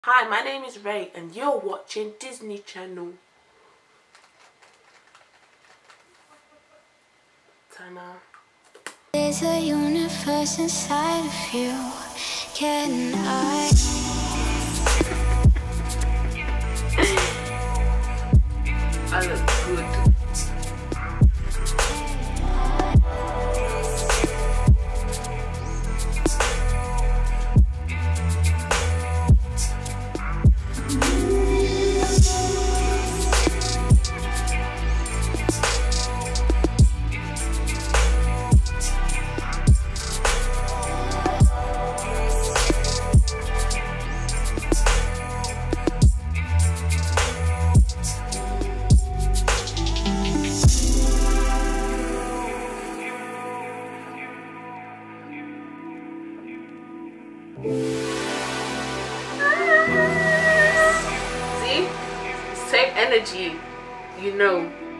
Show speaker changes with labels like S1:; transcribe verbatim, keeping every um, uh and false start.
S1: Hi, my name is Ray and you're watching Disney Channel. Ta-da.
S2: There's a universe inside of you. Can I?
S1: I look good. See? Same energy, you know.